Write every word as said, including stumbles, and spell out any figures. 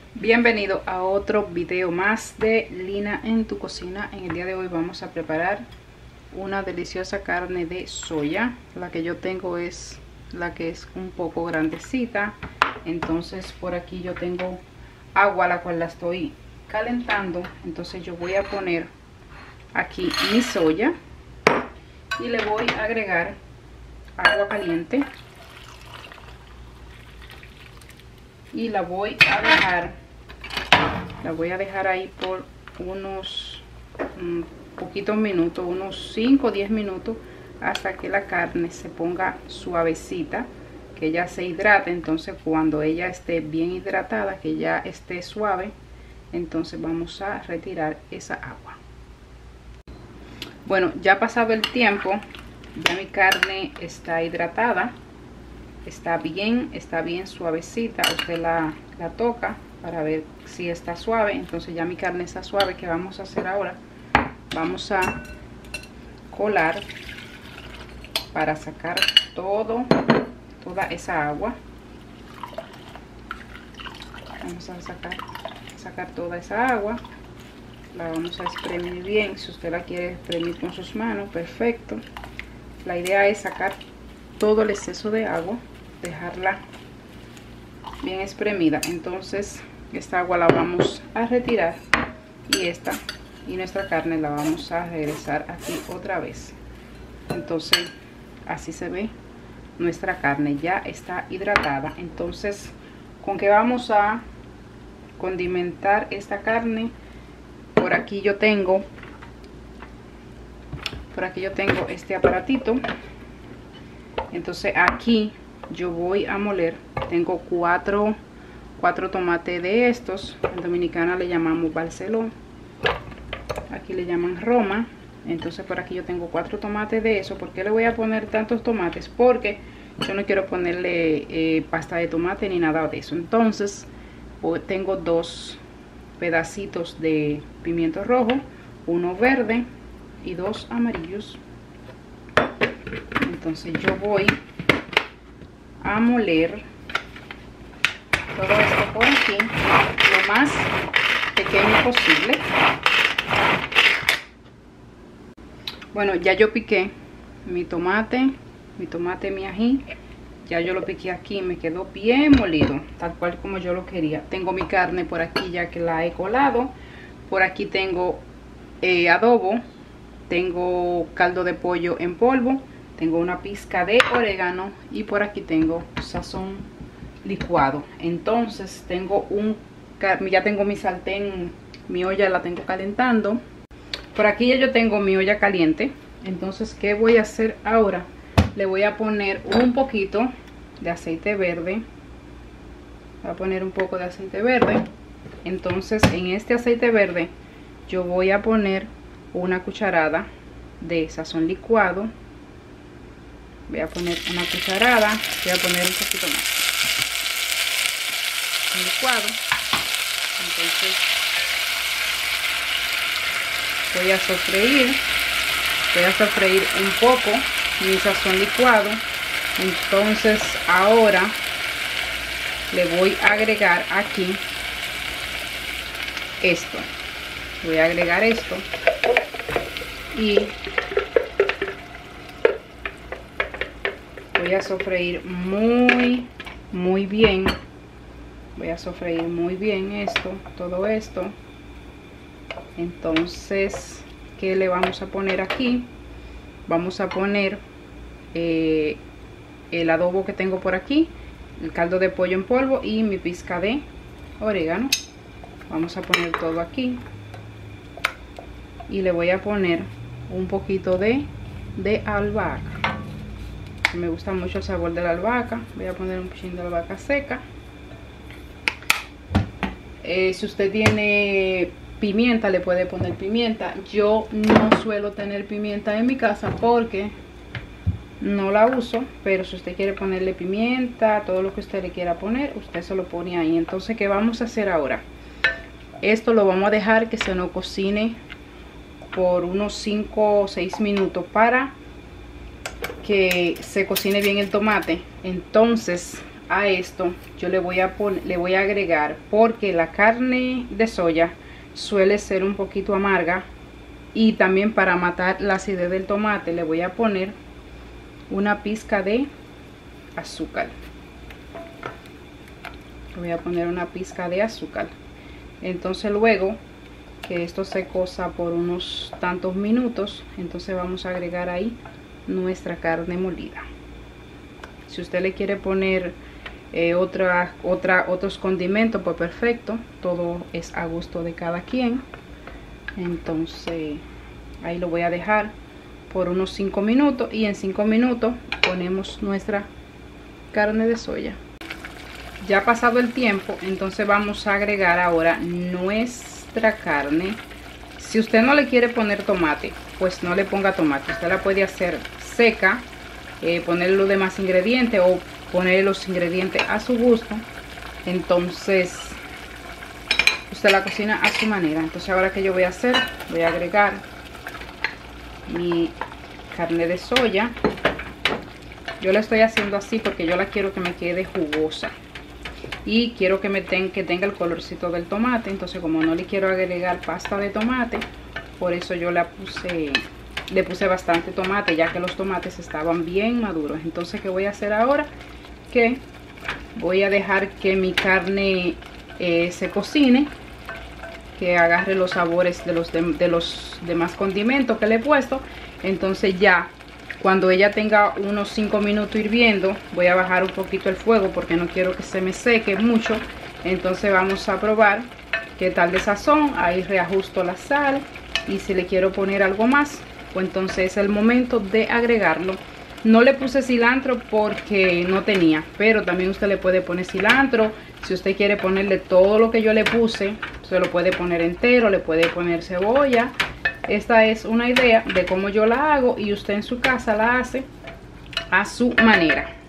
Bienvenido a otro video más de Lina en tu cocina. En el día de hoy vamos a preparar una deliciosa carne de soya. La que yo tengo es la que es un poco grandecita. Entonces por aquí yo tengo agua, la cual la estoy calentando. Entonces yo voy a poner aquí mi soya y le voy a agregar agua caliente. Y la voy a dejar la voy a dejar ahí por unos um, poquitos minutos, unos cinco o diez minutos, hasta que la carne se ponga suavecita, que ella se hidrate. Entonces cuando ella esté bien hidratada, que ya esté suave, entonces vamos a retirar esa agua. Bueno, ya ha pasado el tiempo, ya mi carne está hidratada. Está bien, está bien suavecita. Usted la, la toca para ver si está suave. Entonces ya mi carne está suave. ¿Qué vamos a hacer ahora? Vamos a colar para sacar todo, toda esa agua. Vamos a sacar, sacar toda esa agua. La vamos a exprimir bien. Si usted la quiere exprimir con sus manos, perfecto. La idea es sacar todo el exceso de agua, dejarla bien espremida. Entonces esta agua la vamos a retirar y esta y nuestra carne la vamos a regresar aquí otra vez. Entonces así se ve nuestra carne, ya está hidratada. Entonces, ¿con qué vamos a condimentar esta carne? Por aquí yo tengo por aquí yo tengo este aparatito. Entonces aquí yo voy a moler, tengo cuatro, cuatro tomates de estos. En Dominicana le llamamos Barceló, aquí le llaman Roma. Entonces por aquí yo tengo cuatro tomates de eso. ¿Por qué le voy a poner tantos tomates? Porque yo no quiero ponerle eh, pasta de tomate ni nada de eso. Entonces tengo dos pedacitos de pimiento rojo, uno verde y dos amarillos. Entonces yo voy a moler todo esto por aquí lo más pequeño posible. Bueno, ya yo piqué mi tomate, mi tomate, mi ají. Ya yo lo piqué aquí, me quedó bien molido, tal cual como yo lo quería. Tengo mi carne por aquí ya que la he colado. Por aquí tengo eh, adobo, tengo caldo de pollo en polvo, tengo una pizca de orégano y por aquí tengo sazón licuado. Entonces tengo un, ya tengo mi sartén, mi olla la tengo calentando. Por aquí ya yo tengo mi olla caliente. Entonces, ¿qué voy a hacer ahora? Le voy a poner un poquito de aceite verde. Voy a poner un poco de aceite verde. Entonces en este aceite verde yo voy a poner una cucharada de sazón licuado. Voy a poner una cucharada, voy a poner un poquito más licuado. Entonces voy a sofreír, voy a sofreír un poco mi sazón licuado. Entonces ahora le voy a agregar aquí esto, voy a agregar esto y voy a sofreír muy muy bien. Voy a sofreír muy bien esto, todo esto. Entonces, ¿qué le vamos a poner aquí? Vamos a poner eh, el adobo que tengo por aquí, el caldo de pollo en polvo y mi pizca de orégano. Vamos a poner todo aquí y le voy a poner un poquito de, de albahaca. Me gusta mucho el sabor de la albahaca. Voy a poner un poquito de albahaca seca. Eh, si usted tiene pimienta, le puede poner pimienta. Yo no suelo tener pimienta en mi casa porque no la uso, pero si usted quiere ponerle pimienta, todo lo que usted le quiera poner, usted se lo pone ahí. Entonces, ¿qué vamos a hacer ahora? Esto lo vamos a dejar que se nos cocine por unos cinco o seis minutos para que se cocine bien el tomate. Entonces a esto yo le voy a poner, le voy a agregar, porque la carne de soya suele ser un poquito amarga, y también para matar la acidez del tomate le voy a poner una pizca de azúcar. Le voy a poner una pizca de azúcar. Entonces luego que esto se cosa por unos tantos minutos, entonces vamos a agregar ahí nuestra carne molida. Si usted le quiere poner eh, otra, otra, otros condimentos, pues perfecto, todo es a gusto de cada quien. Entonces ahí lo voy a dejar por unos cinco minutos, y en cinco minutos ponemos nuestra carne de soya. Ya pasado el tiempo, entonces vamos a agregar ahora nuestra carne. Si usted no le quiere poner tomate, pues no le ponga tomate. Usted la puede hacer seca, eh, ponerle los demás ingredientes o poner los ingredientes a su gusto. Entonces usted la cocina a su manera. Entonces ahora que yo voy a hacer, voy a agregar mi carne de soya. Yo la estoy haciendo así porque yo la quiero que me quede jugosa y quiero que me ten, que tenga el colorcito del tomate. Entonces, como no le quiero agregar pasta de tomate, por eso yo la puse le puse bastante tomate, ya que los tomates estaban bien maduros. Entonces, ¿qué voy a hacer ahora? Que voy a dejar que mi carne eh, se cocine, que agarre los sabores de los, de, de los demás condimentos que le he puesto. Entonces ya cuando ella tenga unos cinco minutos hirviendo, voy a bajar un poquito el fuego porque no quiero que se me seque mucho. Entonces vamos a probar qué tal de sazón. Ahí reajusto la sal, y si le quiero poner algo más, pues entonces es el momento de agregarlo. No le puse cilantro porque no tenía, pero también usted le puede poner cilantro. Si usted quiere ponerle todo lo que yo le puse, se lo puede poner entero, le puede poner cebolla. Esta es una idea de cómo yo la hago, y usted en su casa la hace a su manera.